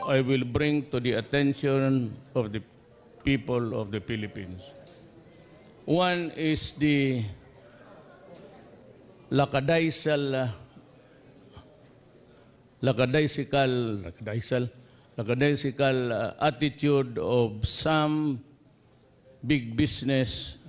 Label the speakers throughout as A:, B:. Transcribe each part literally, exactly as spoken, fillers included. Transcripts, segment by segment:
A: I will bring to the attention of the people of the Philippines. One is the lakadaisal, lakadaisical, lakadaisal, lakadaisical uh, attitude of some big business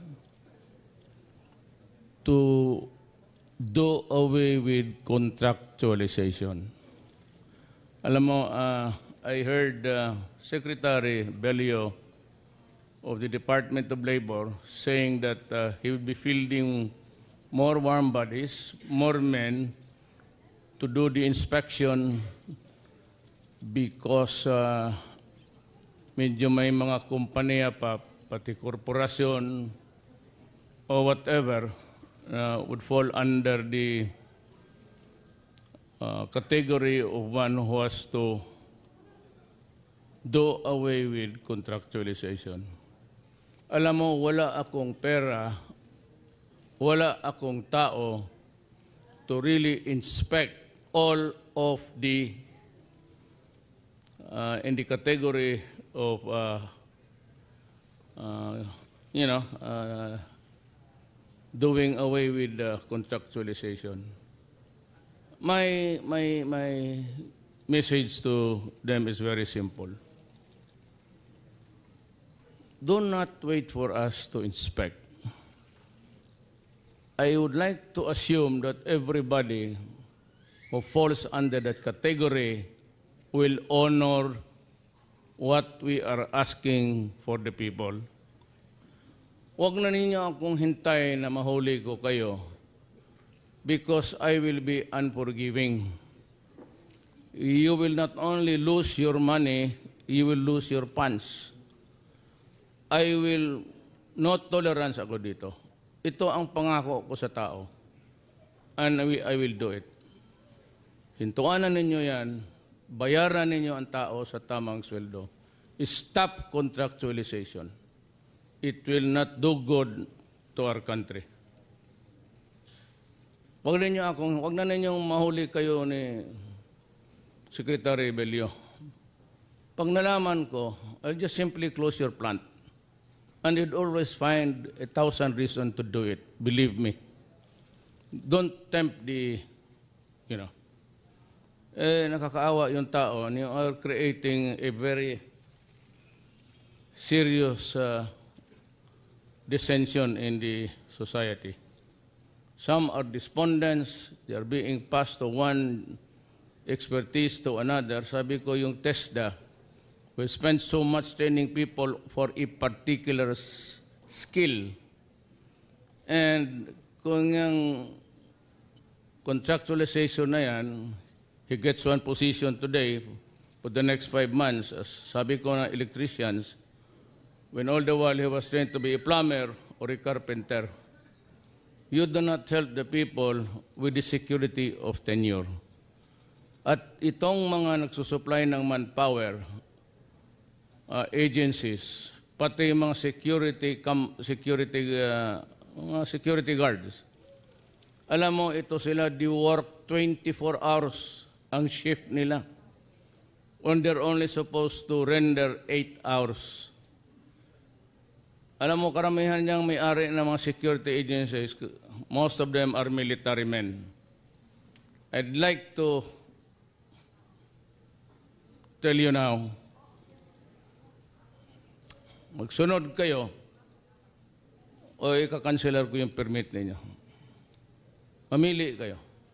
A: to do away with contractualization. Alam mo, uh, I heard uh, Secretary Belio of the Department of Labor saying that uh, he will be fielding more warm bodies, more men to do the inspection because uh, medyo may mga kumpanya pa, pati korporasyon or whatever, uh, would fall under the uh, category of one who has to do away with contractualization. Alam mo, wala akong pera, wala akong tao to really inspect all of the, uh, in the category of, uh, uh, you know, uh, doing away with uh, contractualization. My, my, my message to them is very simple. Do not wait for us to inspect. I would like to assume that everybody who falls under that category will honor what we are asking for the people. Huwag na ninyo akong hintay na mahuli ko kayo because I will be unforgiving. You will not only lose your money, you will lose your funds. I will not tolerance ako dito. Ito ang pangako ko sa tao. And I will do it. Hintuanan ninyo yan, bayaran ninyo ang tao sa tamang sweldo. Stop contractualization. It will not do good to our country. Huwag ninyo akong, huwag na ninyong mahuli kayo ni Secretary Belio. Pag nalaman ko, I'll just simply close your plant. And you'd always find a thousand reasons to do it. Believe me. Don't tempt the, you know. Eh, nakakaawa yung tao. And you are creating a very serious uh, dissension in the society. Some are despondents. They are being passed to one expertise to another. Sabi ko yung TESDA, we spend so much training people for a particular skill. And kung yung contractualization na yan, he gets one position today for the next five months. As sabi ko na electricians, when all the while he was trained to be a plumber or a carpenter, you do not help the people with the security of tenure. At itong mga nagsusupply ng manpower, Uh, agencies, pati mga security com, security uh, mga security guards. Alam mo, ito sila, they work twenty-four hours ang shift nila when they're only supposed to render eight hours. Alam mo, karamihan niyang may-ari ng mga security agencies, most of them are military men. I'd like to tell you now, magsunod kayo o ika-cancelar ko yung permit ninyo. Mamili kayo.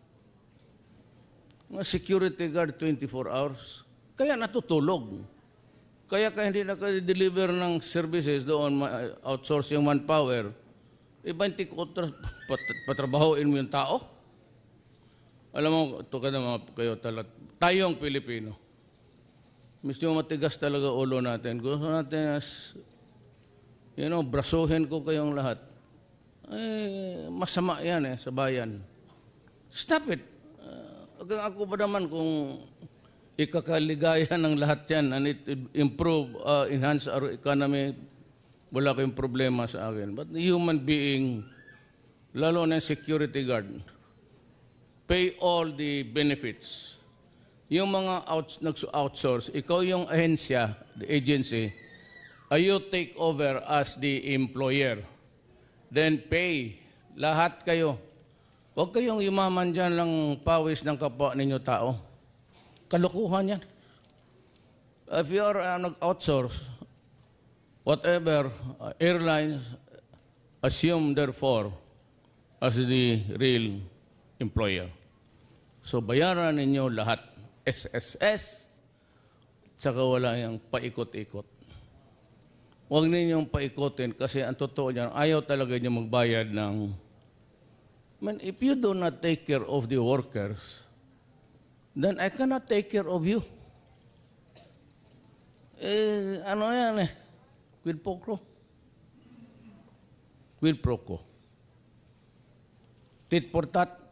A: Mga security guard twenty-four hours, kaya natutulog. Kaya kaya hindi naka-deliver ng services doon, outsource yung manpower, iba hindi ko pat patrabahoin mo yung tao. Alam mo, ito ka naman kayo talat. Tayong Pilipino. Gusto mo matigas talaga ulo natin. Gusto natin as, you know, brasuhin ko kayong lahat. Eh, masama yan eh, sa bayan. Stop it. Uh, ako ba naman kung ikakaligaya ng lahat yan and it improve, uh, enhance our economy, wala kayong problema sa akin. But the human being, lalo na security guard, pay all the benefits. yung mga out, nag-outsource, ikaw yung ahensya, the agency, uh, you take over as the employer. Then pay. Lahat kayo. Huwag kayong yumaman dyan lang pawis ng kapwa ninyo tao. Kalukuhan yan. If you are uh, nag-outsource, whatever, uh, airlines assume therefore as the real employer. So bayaran ninyo lahat. S S S, tsaka wala yung paikot-ikot. Huwag ninyong paikotin kasi ang totoo niyan, ayaw talaga niyo magbayad ng... I mean, if you do not take care of the workers, then I cannot take care of you. Eh, ano yan eh? Quid pro quo. Quid pro quo. Tit for tat.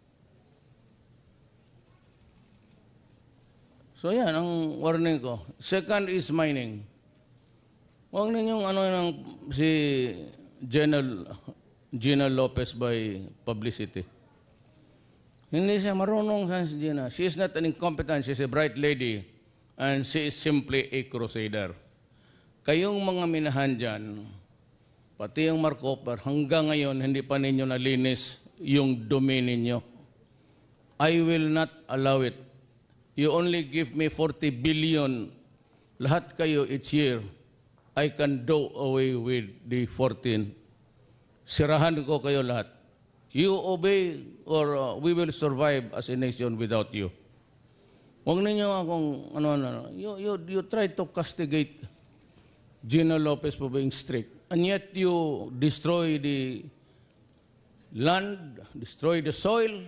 A: So yan ang warning ko. Second is mining. Huwag ninyong ano ng si General Gina Lopez by publicity. Hindi siya marunong si Gina. She is not an incompetent. She is a bright lady. And she is simply a crusader. Kayong mga minahan dyan, pati yung Mark Cooper, hanggang ngayon hindi pa ninyo nalinis yung domain ninyo. I will not allow it. You only give me forty billion. Lahat kayo each year. I can do away with the fourteen. Sirahan ko kayo lahat. You obey or uh, we will survive as a nation without you. Huwag ninyo akong, ano, ano, you, you, you try to castigate Gina Lopez for being strict. And yet you destroy the land, destroy the soil.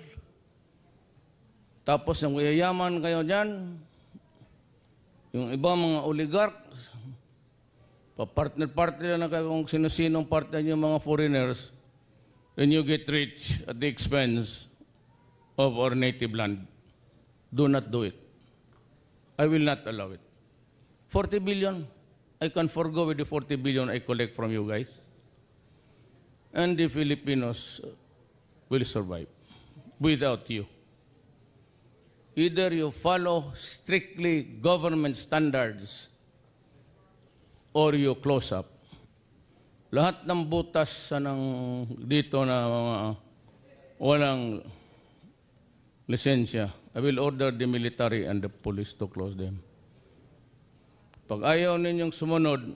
A: Tapos yung yayaman kayo dyan, yung ibang mga oligarchs, pa-partner-partner na kayo kung sino-sinong partner yung mga foreigners, and you get rich at the expense of our native land. Do not do it. I will not allow it. forty billion, I can forgo with the forty billion I collect from you guys. And the Filipinos will survive without you. Either you follow strictly government standards or you close up. Lahat ng butas sa ng dito na mga walang lisensya, I will order the military and the police to close them. Pag ayaw ninyong sumunod,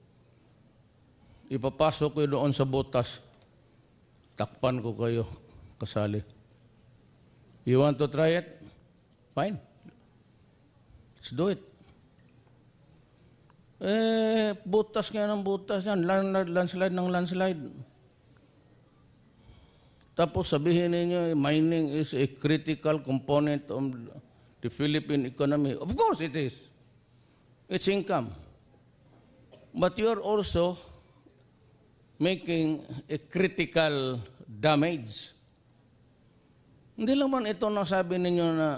A: ipapasok ko doon sa butas, takpan ko kayo, kasali. You want to try it? Fine. Let's do it. Eh, butas nga ng butas yan. Landslide ng landslide. Tapos sabihin ninyo, mining is a critical component of the Philippine economy. Of course it is. It's income. But you're also making a critical damage. Hindi lang man ito nasabi ninyo na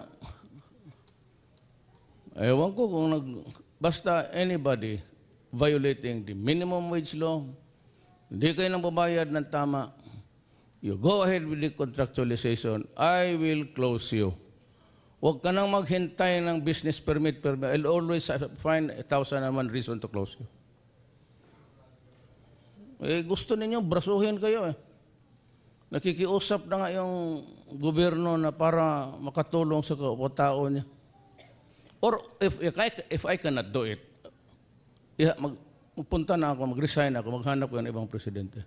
A: ewan ko kung nag, basta anybody violating the minimum wage law, hindi kayo nang babayad ng tama, you go ahead with the contractualization, I will close you. Huwag ka nang maghintay ng business permit, permit. I'll always find a thousand and one reason to close you. Eh, gusto ninyo, brasuhin kayo eh. Nakikiusap na nga yung gobyerno na para makatulong sa tao niya. Or if, if, I, if I cannot do it, yeah, mag, magpunta na ako, mag-resign ako, maghanap ko ng ibang presidente.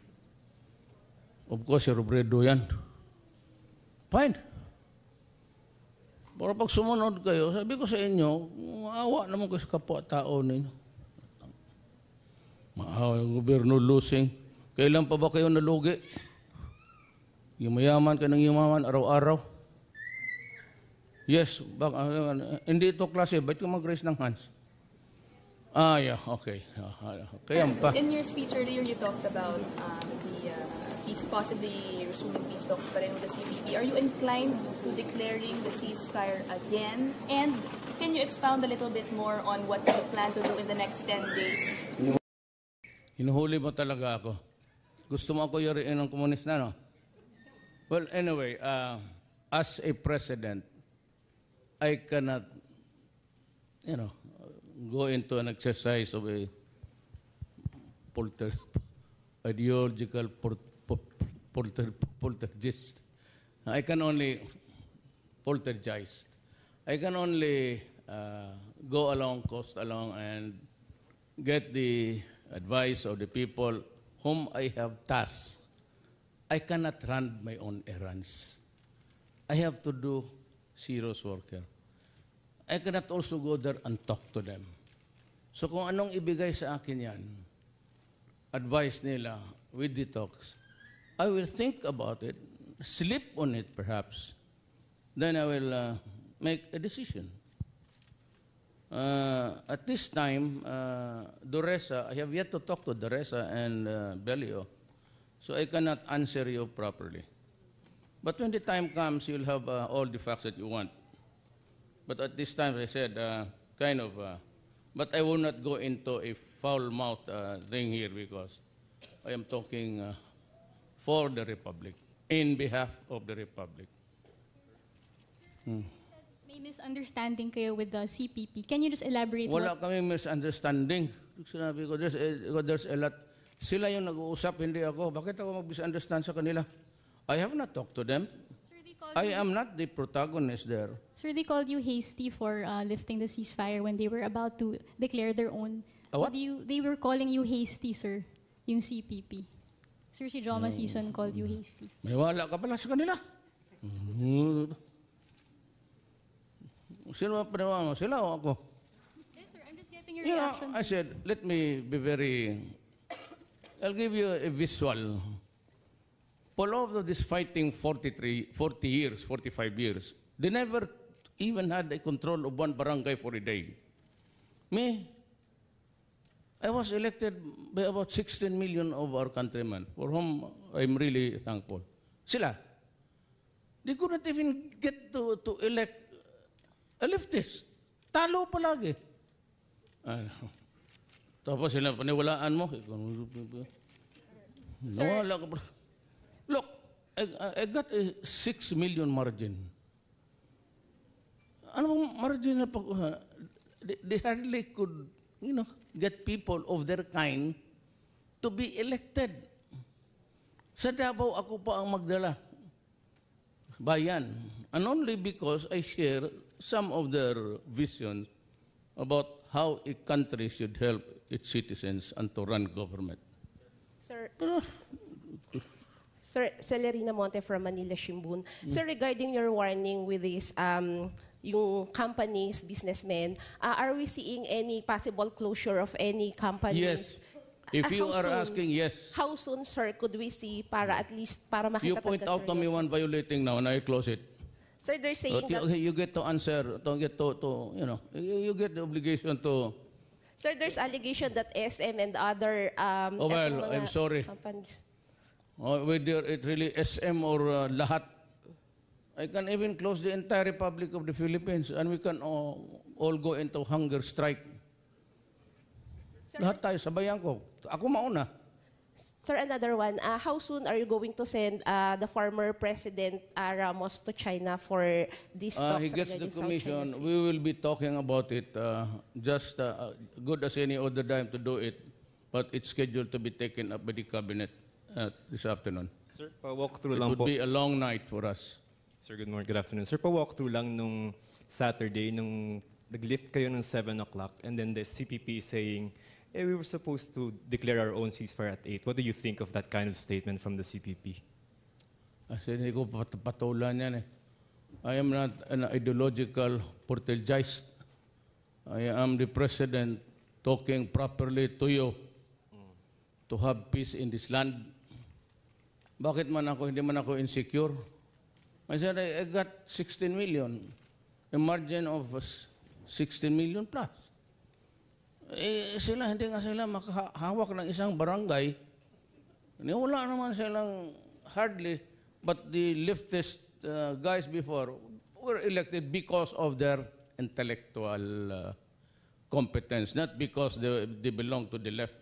A: Of course, si Robredo yan. Fine. Pero pag sumunod kayo, sabi ko sa inyo, maawa naman kayo sa kapwa-tao ninyo. Maawa yung gobyerno losing. Kailan pa ba kayo nalugi? Yumayaman ka ng yumaman araw-araw. Yes, bak, uh, hindi ito klase. Ba't ka mag-raise ng hands? Ah, yeah, okay. Uh, kaya pa.
B: In your speech earlier, you talked about um, the uh, he's possibly resuming peace talks pa rin with the C P P. Are you inclined to declaring the ceasefire again? And can you expound a little bit more on what you plan to do in the next ten days?
A: Hinuhuli mo talaga ako. Gusto mo ako yuriin ng komunista, no? Well, anyway, uh, as a president, I cannot, you know, go into an exercise of a polter, ideological pol, pol, polter, poltergeist. I can only poltergeist. I can only uh, go along, coast along, and get the advice of the people whom I have tasked. I cannot run my own errands. I have to do serious work here. I cannot also go there and talk to them. So kung anong ibigay sa akin yan, advice nila with detox, I will think about it, sleep on it perhaps, then I will uh, make a decision. Uh, at this time, uh, Doresa, I have yet to talk to Doresa and uh, Belio, so I cannot answer you properly. But when the time comes, you'll have uh, all the facts that you want. But at this time, as I said, uh, kind of, uh, but I will not go into a foul-mouthed uh, thing here because I am talking uh, for the Republic, in behalf of the Republic. Hmm.
C: May misunderstanding kayo with the C P P. Can you just elaborate?
A: Wala
C: what...
A: kami misunderstanding. Sinabi ko, there's a, there's a lot. Sila yung nag-uusap, hindi ako. Bakit ako mag-misunderstand sa kanila? I have not talked to them.
C: Sir, they called
A: I
C: you,
A: am not the protagonist there.
C: Sir, they called you hasty for uh, lifting the ceasefire when they were about to declare their own.
A: A what?
C: Do you, they were calling you hasty, sir, yung C P P. Sir, si Joma Season called you hasty.
A: May wala ka pala sa kanila. Sino ba panawa mo? Sila o ako?
C: Yes, sir. I'm just getting your
A: You know,
C: reaction.
A: I said, let me be very... I'll give you a visual. For all of this fighting forty-three, forty years, forty-five years, they never even had a control of one barangay for a day. Me, I was elected by about sixteen million of our countrymen, for whom I'm really thankful. Sila, they could not even get to, to elect a leftist. Talo palagi. Ano. Tapos sila, paniwalaan mo. Nawala ka pala. Look, I, I got a six million margin. Ano bang margin na pag... Uh, they, they hardly could, you know, get people of their kind to be elected. Sa Davao, ako pa ang magdala. Bayan. And only because I share some of their visions about how a country should help its citizens and to run government.
D: Sir, Sir Celerina Monte from Manila Shimbun. Mm. Sir, regarding your warning with this, um, yung companies, businessmen, uh, are we seeing any possible closure of any companies?
A: Yes. If
D: Uh,
A: you
D: how
A: are
D: soon-
A: asking, yes.
D: How soon, sir, could we see para at least para makita
A: You point out to me one violating now and I close it.
D: Sir, they're saying
A: Okay,
D: that,
A: okay, you get to answer, to get to, to you know, you, you get the obligation to,
D: sir, there's allegation that S M and other um,
A: Oh, well,
D: etong mga
A: I'm sorry.
D: companies.
A: oh, whether it really S M or uh, lahat, I can even close the entire Republic of the Philippines and we can all, all go into hunger strike.
D: Sir,
A: Lahat tayo, sabayan ko. Ako mauna.
D: Sir, another one. Uh, how soon are you going to send uh, the former President uh, Ramos to China for this
A: Uh,
D: talks
A: he gets the
D: regarding South
A: commission.
D: China Sea?
A: We will be talking about it uh, just uh, good as any other time to do it, but it's scheduled to be taken up by the cabinet uh, this afternoon.
E: Sir, pa-walk-through
A: It
E: lang
A: would
E: po.
A: be a long night for us.
E: Sir, good morning, good afternoon. Sir, pa-walk-through lang nung Saturday, nung nag-lift kayo ng seven o'clock, and then the C P P is saying, eh, we were supposed to declare our own ceasefire at eight. What do you think of that kind of statement from the C P P?
A: Kasi hindi ko pat- patulan yan eh. I am not an ideological portelgeist. I am the president talking properly to you to have peace in this land. Bakit man ako, hindi man ako insecure? I said, I, I got sixteen million. A margin of sixteen million plus. Eh, sila, hindi nga sila makahawak ng isang barangay. Wala naman silang hardly, but the leftist uh, guys before were elected because of their intellectual uh, competence, not because they, they belong to the left.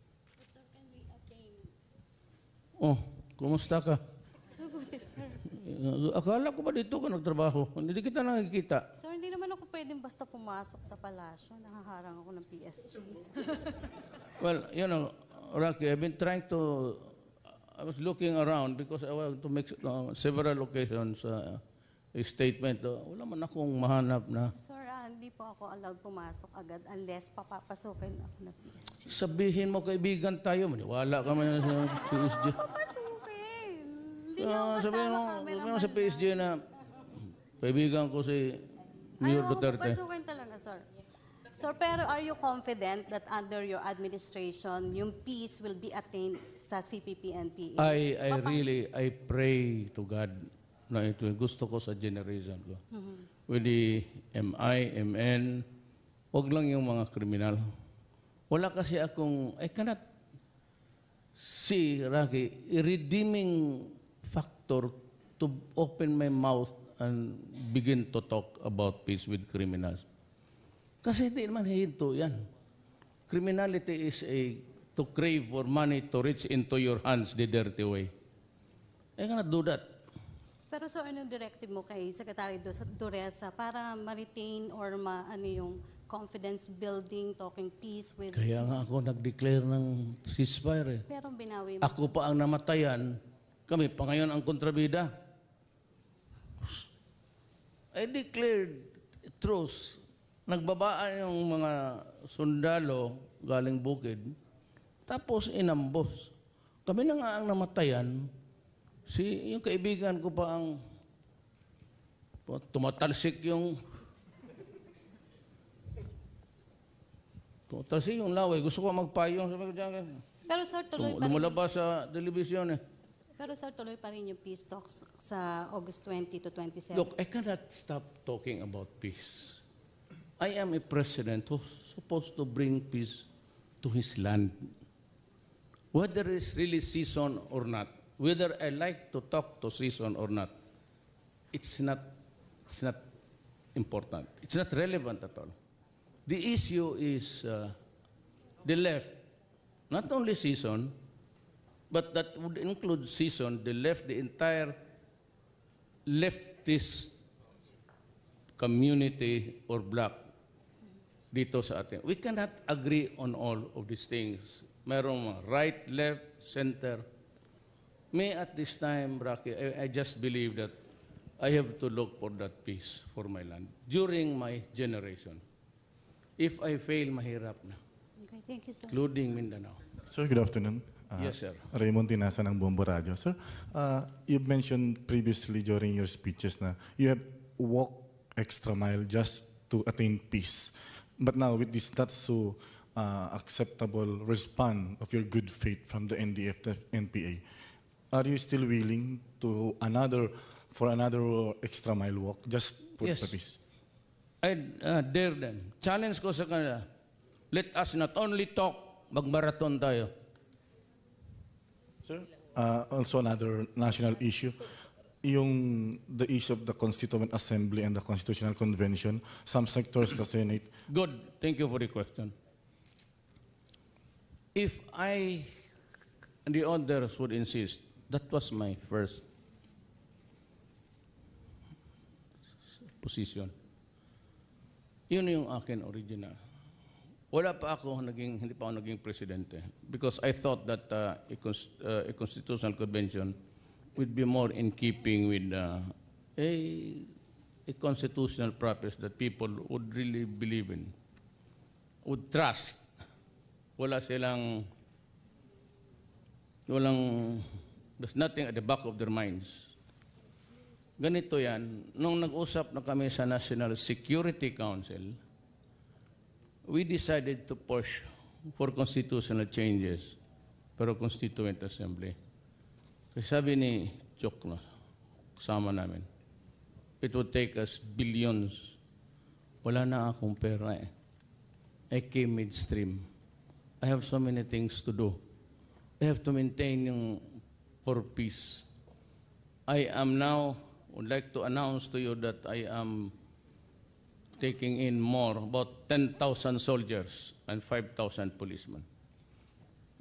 A: Oh, kumusta ka? Uh, akala ko ba dito ka nagtrabaho? Hindi kita nakikita.
F: Sir, hindi naman ako pwedeng basta pumasok sa palasyo. Nakaharang ako ng P S G.
A: Well, you know, Rocky, I've been trying to, I was looking around because I want to make uh, several occasions uh, a statement. Uh, wala man akong mahanap na.
F: Sir, ah, hindi po ako allowed pumasok agad unless papapasukin ako ng P S G.
A: Sabihin mo, kaibigan tayo, maniwala ka man sa P S G.
F: Papasukin! Hindi niyo
A: Uh,
F: ako
A: sabihin mo,
F: kasama
A: sabihin mo sa P S G na kaibigan ko si Mayor
F: Ayaw ako
A: Duterte.
F: papasukin talaga, sir. Sir, pero are you confident that under your administration, yung peace will be attained sa C P P and P A?
A: I, I really, I pray to God na ito yung gusto ko sa generation ko. With the M I, M N, wag lang yung mga kriminal. Wala kasi akong, I cannot see, Rocky, a redeeming factor to open my mouth and begin to talk about peace with criminals. Kasi hindi naman hinto yan. Criminality is a to crave for money to reach into your hands the dirty way. I cannot do that.
F: Pero sir, anong directive mo kay Secretary Duresa para ma-retain or ma, ano yung confidence building, talking peace with...
A: Kaya nga ako nag-declare ng ceasefire. Eh.
F: Pero binawi mo.
A: Ako pa ang namatayan, kami pa ngayon ang kontrabida. I declared truce. Nagbabaan yung mga sundalo galing bukid, tapos inambos. Kami na nga ang namatayan, si, yung kaibigan ko pa ang tumatalsik yung tumatalsik yung laway. Gusto ko magpayong. Sabi ko dyan,
F: Pero sir, tuloy pa rin.
A: lumulabas sa television eh.
F: Pero sir, tuloy pa rin yung peace talks sa August twenty to twenty-seven.
A: Look, I cannot stop talking about peace. I am a president who's supposed to bring peace to his land. Whether it's really season or not, whether I like to talk to season or not, it's not, it's not important. It's not relevant at all. The issue is uh, the left, not only season, but that would include season, the left, the entire leftist community or bloc dito sa atin. We cannot agree on all of these things. Merong right, left, center. Me at this time, Rocky, I, I just believe that I have to look for that peace for my land during my generation. If I fail, mahirap na,
F: Okay, thank you, sir.
A: including Mindanao.
G: Sir, good afternoon. Uh,
A: Yes, sir.
G: Raymond Tinasa ng Bombo Radio. Sir, uh, you mentioned previously during your speeches na you have walked extra mile just to attain peace. But now with this not so uh, acceptable response of your good faith from the N D F, the N P A, are you still willing to another for another extra mile walk just for
A: Yes.
G: the peace?
A: I uh, dare them. Challenge ko sa kanila. Let us not only talk, mag-marathon tayo.
G: Sir, uh, also another national issue, yung the issue of the Constituent Assembly and the Constitutional Convention. Some sectors of the Senate.
A: Good. Thank you for the question. If I and the others would insist, that was my first position. Yun yung akin original. Wala pa ako naging, hindi pa ako naging presidente because I thought that uh, a, cons- uh, a constitutional convention would be more in keeping with uh, a, a constitutional practice that people would really believe in, would trust. Wala silang, walang, there's nothing at the back of their minds. Ganito yan, nung nag-usap na kami sa National Security Council, we decided to push for constitutional changes pero Constituent Assembly. Kasi sabi ni Chok na, kasama namin, it would take us billions. Wala na akong pera eh. I came midstream. I have so many things to do. I have to maintain yung for peace. I am now, would like to announce to you that I am taking in more, about ten thousand soldiers and five thousand policemen.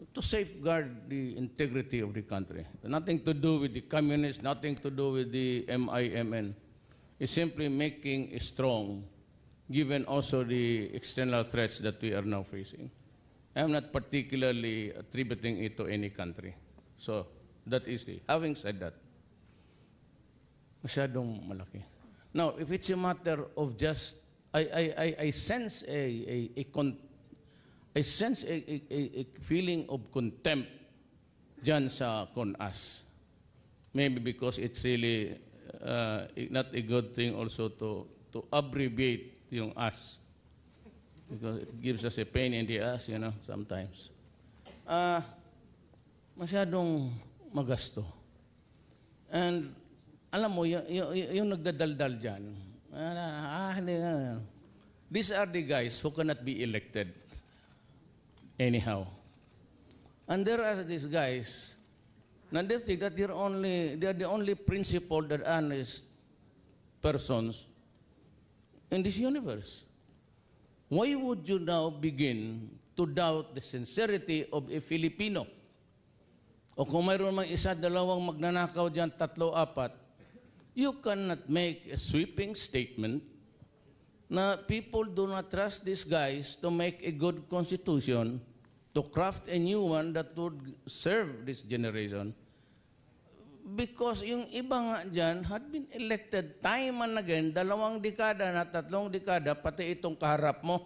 A: to safeguard the integrity of the country. Nothing to do with the communists, nothing to do with the M I M N. It's simply making it strong, given also the external threats that we are now facing. I'm not particularly attributing it to any country. So that is the, having said that, masyadong malaki. Now, if it's a matter of just, I, I, I, I sense a, a, a, con, I sense a, a, a feeling of contempt dyan sa CONAS. Maybe because it's really uh, not a good thing also to, to abbreviate yung as. Because it gives us a pain in the ass, you know, sometimes. Uh, masyadong magasto. And alam mo, yung, yung, yung nagdadaldal dyan, ah, ah, these are the guys who cannot be elected anyhow. And there are these guys, and they think that they're, only, they're the only principled and honest persons in this universe. Why would you now begin to doubt the sincerity of a Filipino? O kung mayroon mang isa, dalawang magnanakaw dyan, tatlo, apat, you cannot make a sweeping statement na people do not trust these guys to make a good constitution, to craft a new one that would serve this generation. Because yung iba nga dyan had been elected time and again, dalawang dekada na tatlong dekada, pati itong kaharap mo.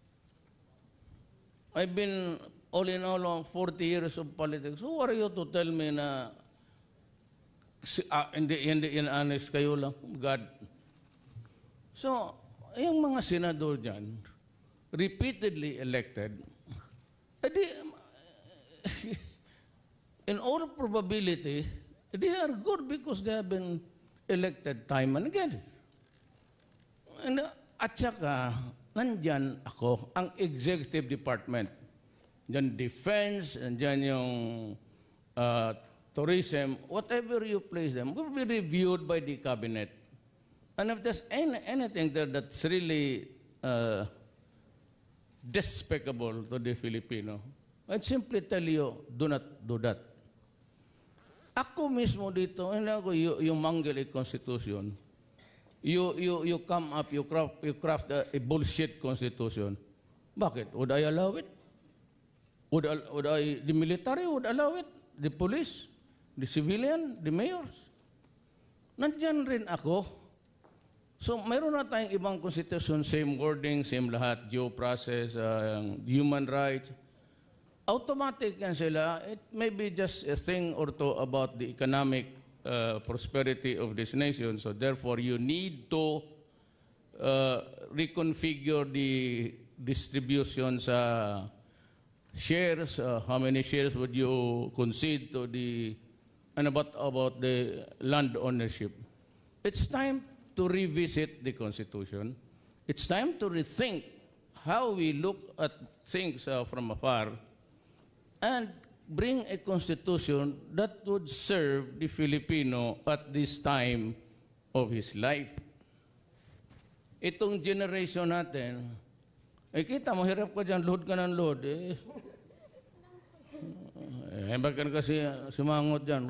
A: I've been all in all on forty years of politics. Who are you to tell me na uh, hindi, hindi in honest kayo lang? God. So, yung mga senador dyan, repeatedly elected, edi, in all probability, they are good because they have been elected time and again. And, uh, at saka, nandyan ako, ang executive department. Diyan defense, and diyan yung uh, tourism, whatever you place them, will be reviewed by the cabinet. And if there's any, anything there that's really uh, despicable to the Filipino, I'd simply tell you, do not do that. Ako mismo dito, hindi ako yung, yung mangle a constitution. You, you, you come up, you craft, you craft a, a bullshit constitution. Bakit? Would I allow it? Would, would I, the military would allow it? The police? The civilian? The mayors? Nandyan rin ako. So, mayroon na tayong ibang constitution, same wording, same lahat, due process, uh, human rights. Automatic yan sila. It may be just a thing or two about the economic uh, prosperity of this nation. So therefore, you need to uh, reconfigure the distribution sa shares. Uh, how many shares would you concede to the, and about, about the land ownership? It's time to revisit the Constitution. It's time to rethink how we look at things uh, from afar, and bring a constitution that would serve the Filipino at this time of his life. Itong generation natin, eh kita mo, hirap ka dyan, load ka ng load. Eh, eh bakit kasi sumangot dyan.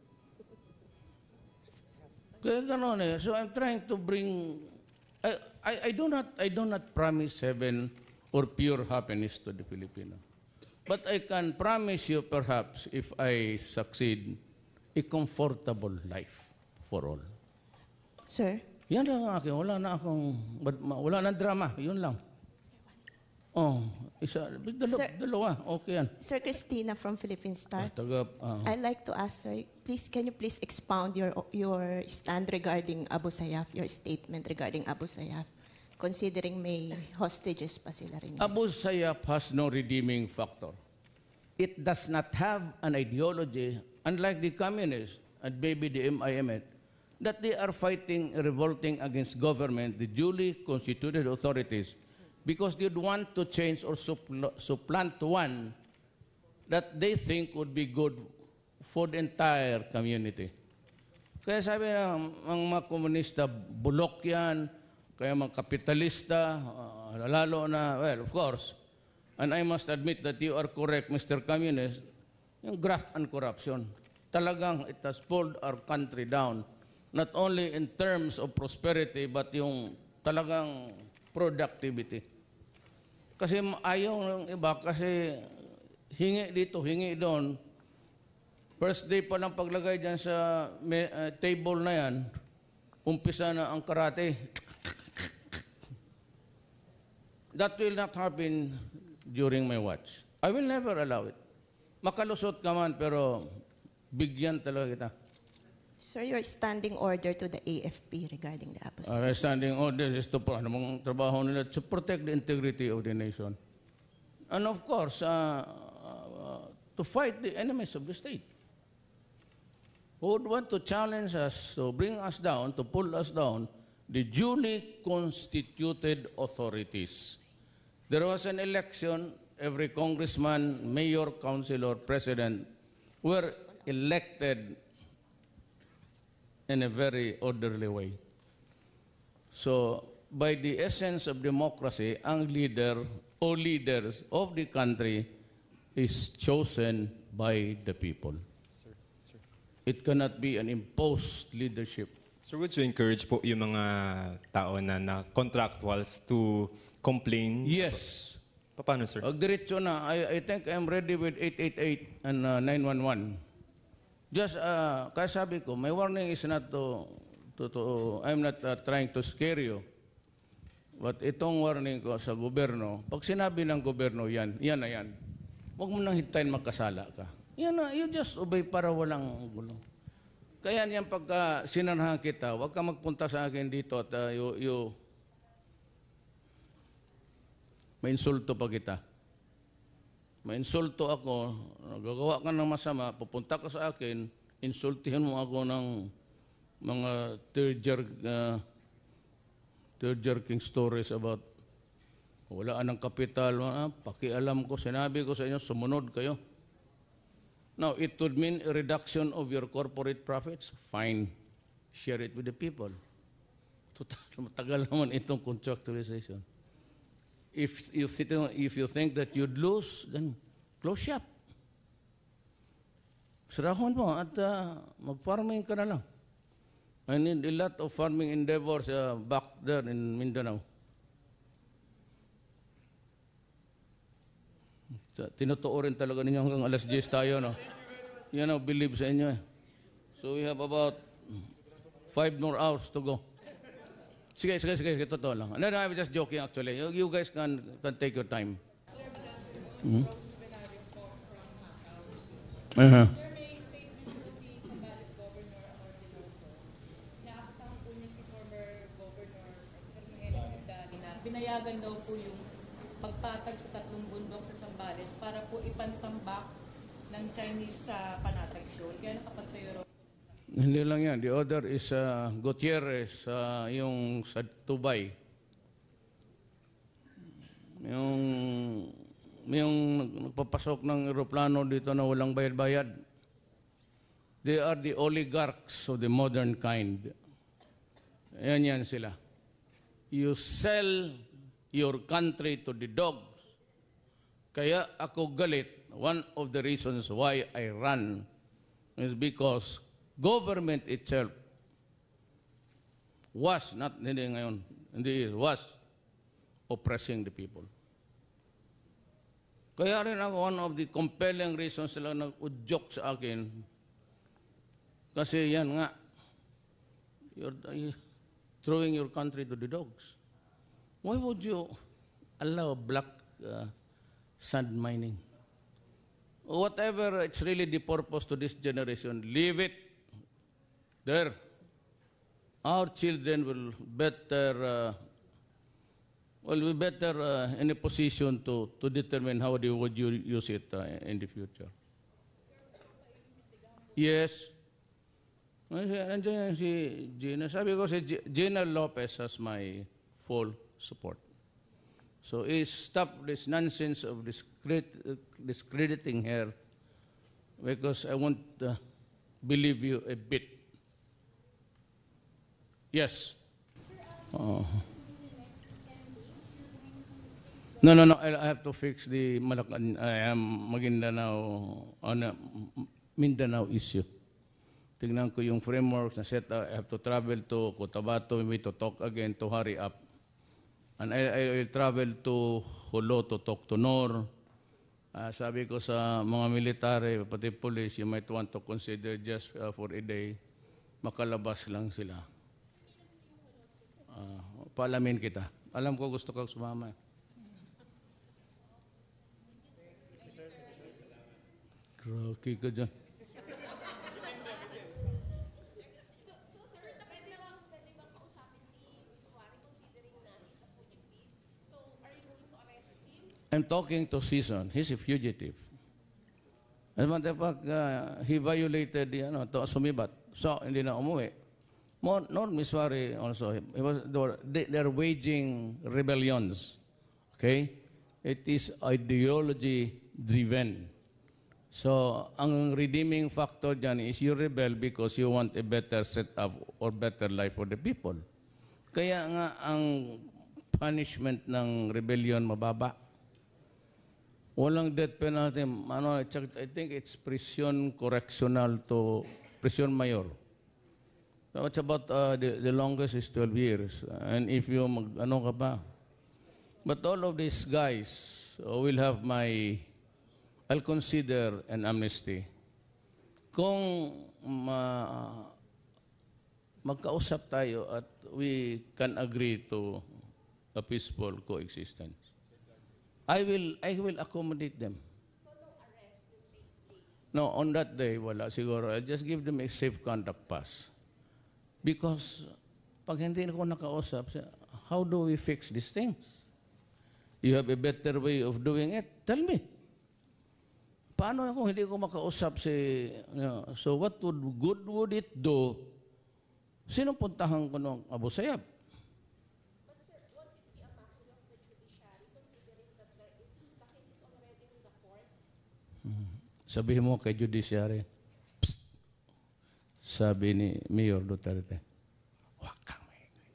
A: Kaya gano'n eh. So I'm trying to bring, I, I, I, do not, I do not promise heaven or pure happiness to the Filipino. But I can promise you, perhaps, if I succeed, a comfortable life for all.
H: Sir?
A: Yan lang ang akin. Wala na akong, wala na drama. Yun lang. Oh, isa, dalawa,
H: Sir,
A: dalawa. Okay yan.
H: Sir Christina from Philippine Star.
A: Ah, taga, ah.
H: I'd like to ask, sir, please, can you please expound your your stand regarding Abu Sayyaf, your statement regarding Abu Sayyaf, considering may hostages pa sila rin.
A: Abu Sayyaf has no redeeming factor. It does not have an ideology, unlike the communists and maybe the M I M N, that they are fighting, revolting against government, the duly constituted authorities, because they'd want to change or suppl supplant one that they think would be good for the entire community. Kaya sabi ng mga komunista, bulok yan, kaya mga kapitalista, uh, lalo na, well, of course, And I must admit that you are correct, Mister Communist, yung graft and corruption. Talagang it has pulled our country down, not only in terms of prosperity, but yung talagang productivity. Kasi ayaw ng iba, kasi hingi dito, hingi doon. First day pa lang paglagay dyan sa uh, table na yan, umpisa na ang karate. That will not happen during my watch. I will never allow it. Makalusot ka man, pero bigyan talaga kita.
H: Sir, your standing order to the A F P regarding the Abu
A: Our standing order is to, anong trabaho nila, to protect the integrity of the nation. And of course, uh, uh, to fight the enemies of the state. Who would want to challenge us, to bring us down, to pull us down, the duly constituted authorities. There was an election, every congressman, mayor, councilor, president were elected in a very orderly way. So, by the essence of democracy, ang leader or leaders of the country is chosen by the people.
E: Sir, sir.
A: It cannot be an imposed leadership.
E: Sir, would you encourage po yung mga tao na, na contractuals to complain?
A: Yes.
E: Paano, sir?
A: Ag diretso na. I, I think I'm ready with eight eight eight and uh, nine one one. Just, uh, kaya sabi ko, my warning is not to, to, to I'm not uh, trying to scare you. But itong warning ko sa gobyerno, pag sinabi ng gobyerno yan, yan na yan. Huwag mo nang hintayin magkasala ka. Yan na, you just obey para walang gulo. Kaya yan pagka sinanhan kita, huwag ka magpunta sa akin dito at uh, you, you may insulto pa kita. May insulto ako, nagagawa ka ng masama, pupunta ka sa akin, insultihan mo ako ng mga tear-jerk, uh, tear-jerking stories about wala ng kapital, ah, pakialam ko, sinabi ko sa inyo, sumunod kayo. Now, it would mean a reduction of your corporate profits. Fine. Share it with the people. Total, matagal naman itong contractualization. If you, if you think that you'd lose, then close shop. Sarahon mo at uh, mag-farming ka na lang. I need a lot of farming endeavors uh, back there in Mindanao. Tinutuo rin talaga ninyo hanggang alas diyes tayo, no? Yan ang believe sa inyo eh. So we have about five more hours to go. Sige, sige, sige, sige, totoo lang. No, no, I'm just joking actually. You, you guys can, can take your time. Hmm? Uh-huh.
I: Binayagan daw po yung pagpatag sa tatlong bundok sa Zambales para po ipantambak ng Chinese sa Panatag Shoal. Kaya nakapagtayo raw.
A: Hindi lang yan. The other is uh, Gutierrez, uh, yung sa Tubay. Yung, yung nagpapasok ng eroplano dito na walang bayad-bayad. They are the oligarchs of the modern kind. Ayan yan sila. You sell your country to the dogs. Kaya ako galit. One of the reasons why I run is because government itself was, not hindi ngayon, hindi was oppressing the people. Kaya rin ako, one of the compelling reasons sila nag-udyok sa akin, kasi yan nga, you're, you're throwing your country to the dogs. Why would you allow black uh, sand mining? Whatever it's really the purpose to this generation, leave it there. Our children will better, uh, will be better uh, in a position to, to determine how they would use it uh, in the future. Yes. Nandiyan si Gina. Sabi ko si Gina Lopez has my full support. So stop this nonsense of discredit, uh, discrediting her, because I won't uh, believe you a bit. Yes. Uh, No, no, no. I I have to fix the Malacan, I am Maguindanao, ano, Mindanao issue. Tingnan ko yung frameworks na set. I have to travel to Cotabato, maybe to talk again, to hurry up. And I, I will travel to Jolo to talk to Nor. Uh, sabi ko sa mga military, pati police, you might want to consider just uh, for a day, makalabas lang sila. Uh, paalamin kita. Alam ko gusto kang sumama. Kraki ka dyan. I'm talking to Season. He's a fugitive. As a matter of fact, uh, he violated the, ano, to sumibat. So, hindi na umuwi. More, North Missouri also, it was, they, they're waging rebellions. Okay? It is ideology-driven. So, ang redeeming factor dyan is you rebel because you want a better setup or better life for the people. Kaya nga, ang punishment ng rebellion mababa. Walang death penalty. Ano, I think it's prison correctional to prison mayor. So it's about uh, the, the longest is twelve years. And if you mag, ano ka pa. But all of these guys uh, will have my, I'll consider an amnesty. Kung ma, magkausap tayo at we can agree to a peaceful coexistence. I will I will accommodate them. So no arrest will take place? No, on that day, wala siguro. I'll just give them a safe conduct pass. Because pag hindi ko nakausap, how do we fix these things? You have a better way of doing it? Tell me. Paano kung hindi ko makausap si... You know, so what would good would it do? Sino puntahan ko ng Abu Sayyaf? Sabihin mo kay Judiciary, psst, sabi ni Mayor Duterte, huwag kang maingay.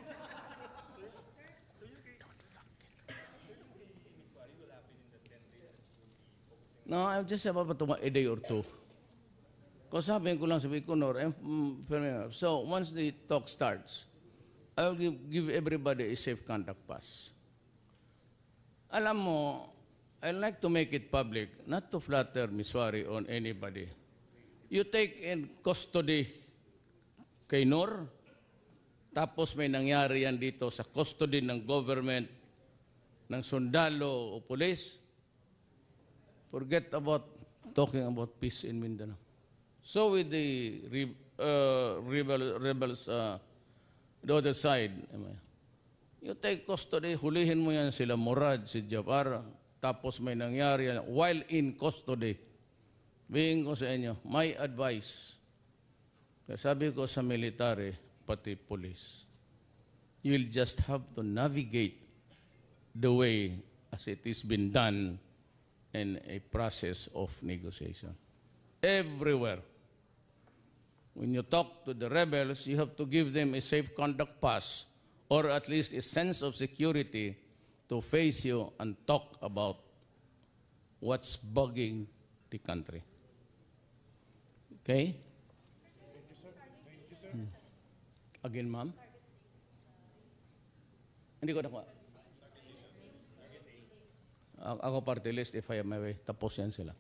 A: No, I'm just about to a day or two. Kung sabihin ko lang sa Biconor, so once the talk starts, I will give, give everybody a safe conduct pass. Alam mo, I like to make it public, not to flatter Miswari on anybody. You take in custody kay Nor, tapos may nangyari yan dito sa custody ng government, ng sundalo o police, forget about talking about peace in Mindanao. So with the uh, rebel, rebels, uh, the other side, you take custody, hulihin mo yan sila Murad, si Jabara, tapos may nangyari yan, while in custody. Bigyan ko sa inyo, my advice, sabi ko sa military, pati police, you'll just have to navigate the way as it is been done in a process of negotiation. Everywhere. When you talk to the rebels, you have to give them a safe conduct pass or at least a sense of security to face you and talk about what's bugging the country. Okay? Thank you, sir. Thank you, sir. Hmm. Again, ma'am? Hindi ko nakuha. Ako party list, if I am my way, tapos yan sila.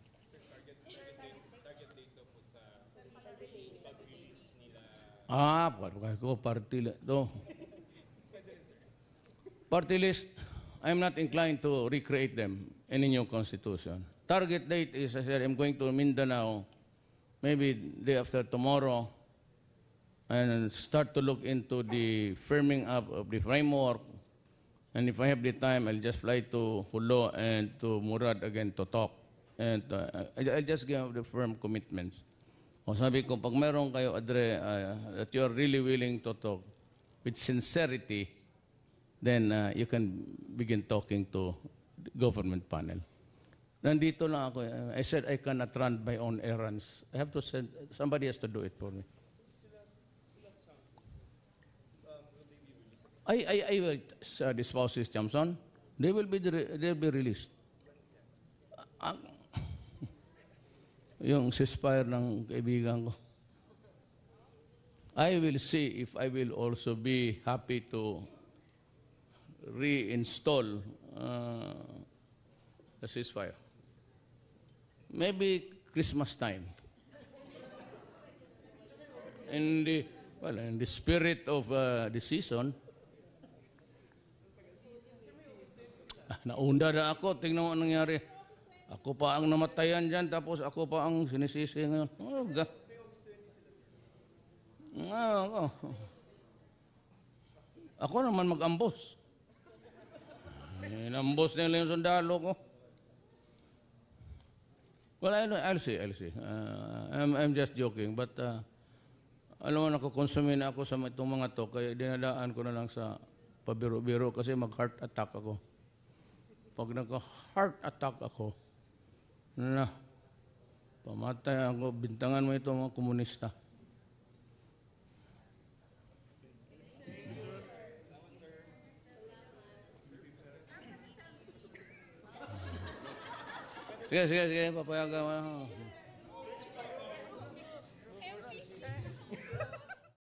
A: Ah, ko party list. No. Party list, I'm not inclined to recreate them in a new constitution. Target date is, I said, I'm going to Mindanao, maybe day after tomorrow, and start to look into the firming up of the framework. And if I have the time, I'll just fly to Hulo and to Murad again to talk. And uh, I'll just give the firm commitments. O sabi ko, pag meron kayo, Adre, uh, that you're really willing to talk with sincerity, then uh, you can begin talking to the government panel. Nandito lang ako. I said I cannot run my own errands. I have to send, somebody has to do it for me. I, I, I will uh, the spouses, Jamson. They will be, they'll be released. Ang, yung ceasefire ng kaibigan ko. I will see if I will also be happy to reinstall uh, the ceasefire. Maybe Christmas time. In the, well, in the spirit of uh, the season, ah, naunda na ako, tingnan mo anong nangyari. Ako pa ang namatayan dyan, tapos ako pa ang sinisisi ngayon. Oh, ga- ah, ako. Ako naman mag-ambos. Inambos nila yung sundalo ko. Well, I'll, I'll see, I'll see. Uh, I'm, I'm just joking, but uh, alam mo, nakukonsumin ako sa itong mga to, kaya dinadaan ko na lang sa pabiro-biro kasi mag-heart attack ako. Pag nagka-heart attack ako, na, pamatay ako, bintangan mo ito mga komunista. Sige, sige, sige, papayagan mo.